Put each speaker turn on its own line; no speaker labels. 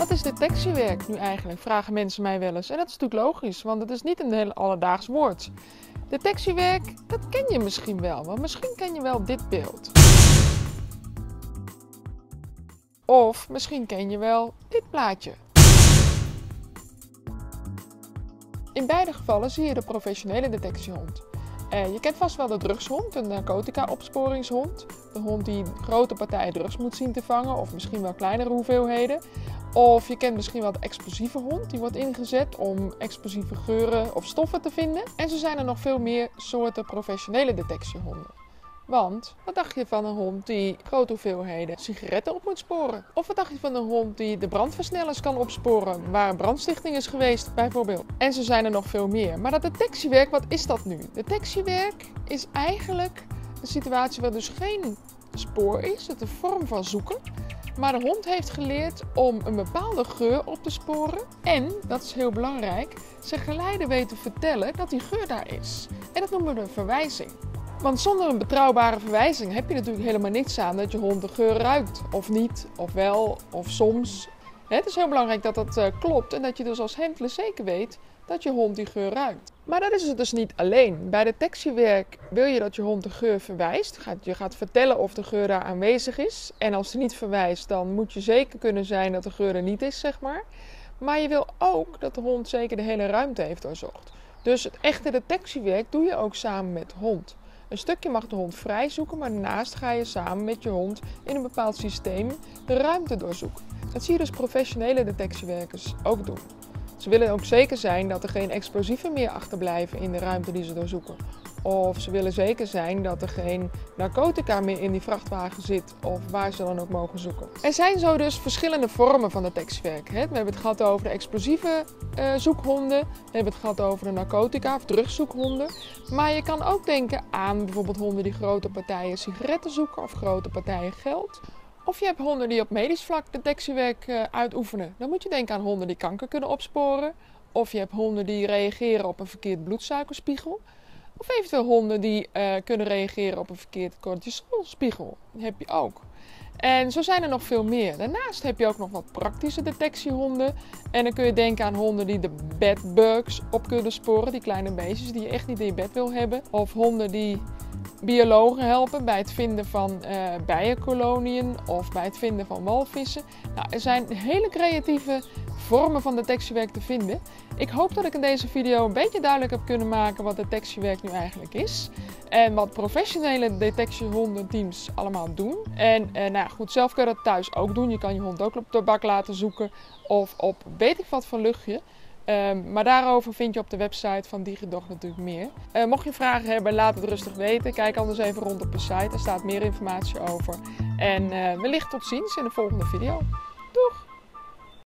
Wat is detectiewerk nu eigenlijk, vragen mensen mij wel eens. En dat is natuurlijk logisch, want het is niet een heel alledaags woord. Detectiewerk, dat ken je misschien wel, want misschien ken je wel dit beeld. Of misschien ken je wel dit plaatje. In beide gevallen zie je de professionele detectiehond. Je kent vast wel de drugshond, een narcotica-opsporingshond. De hond die grote partijen drugs moet zien te vangen of misschien wel kleinere hoeveelheden. Of je kent misschien wel de explosieve hond, die wordt ingezet om explosieve geuren of stoffen te vinden. En zo zijn er nog veel meer soorten professionele detectiehonden. Want wat dacht je van een hond die grote hoeveelheden sigaretten op moet sporen? Of wat dacht je van een hond die de brandversnellers kan opsporen waar een brandstichting is geweest bijvoorbeeld? En zo zijn er nog veel meer. Maar dat detectiewerk, wat is dat nu? Detectiewerk is eigenlijk een situatie waar dus geen spoor is. Het is een vorm van zoeken. Maar de hond heeft geleerd om een bepaalde geur op te sporen. En, dat is heel belangrijk, zijn geleider weet te vertellen dat die geur daar is. En dat noemen we een verwijzing. Want zonder een betrouwbare verwijzing heb je natuurlijk helemaal niets aan dat je hond de geur ruikt. Of niet, of wel, of soms. Het is heel belangrijk dat dat klopt en dat je dus als handler zeker weet dat je hond die geur ruikt. Maar dat is het dus niet alleen. Bij detectiewerk wil je dat je hond de geur verwijst. Je gaat vertellen of de geur daar aanwezig is. En als die niet verwijst, dan moet je zeker kunnen zijn dat de geur er niet is, zeg maar. Maar je wil ook dat de hond zeker de hele ruimte heeft doorzocht. Dus het echte detectiewerk doe je ook samen met de hond. Een stukje mag de hond vrij zoeken, maar daarnaast ga je samen met je hond in een bepaald systeem de ruimte doorzoeken. Dat zie je dus professionele detectiewerkers ook doen. Ze willen ook zeker zijn dat er geen explosieven meer achterblijven in de ruimte die ze doorzoeken. Of ze willen zeker zijn dat er geen narcotica meer in die vrachtwagen zit of waar ze dan ook mogen zoeken. Er zijn zo dus verschillende vormen van detectiewerk. We hebben het gehad over de explosieve zoekhonden. We hebben het gehad over de narcotica of drugszoekhonden. Maar je kan ook denken aan bijvoorbeeld honden die grote partijen sigaretten zoeken of grote partijen geld. Of je hebt honden die op medisch vlak detectiewerk uitoefenen. Dan moet je denken aan honden die kanker kunnen opsporen. Of je hebt honden die reageren op een verkeerd bloedsuikerspiegel. Of eventueel honden die kunnen reageren op een verkeerd cortisolspiegel. Dat heb je ook. En zo zijn er nog veel meer. Daarnaast heb je ook nog wat praktische detectiehonden. En dan kun je denken aan honden die de bedbugs op kunnen sporen. Die kleine beestjes die je echt niet in je bed wil hebben. Of honden die biologen helpen bij het vinden van bijenkoloniën of bij het vinden van walvissen. Nou, er zijn hele creatieve vormen van detectiewerk te vinden. Ik hoop dat ik in deze video een beetje duidelijk heb kunnen maken wat detectiewerk nu eigenlijk is. En wat professionele detectiehondenteams allemaal doen. En nou goed, zelf kun je dat thuis ook doen. Je kan je hond ook op de bak laten zoeken of op weet ik wat voor luchtje. Maar daarover vind je op de website van DigiDog natuurlijk meer. Mocht je vragen hebben, laat het rustig weten. Kijk anders even rond op de site, er staat meer informatie over. En wellicht tot ziens in de volgende video. Doeg!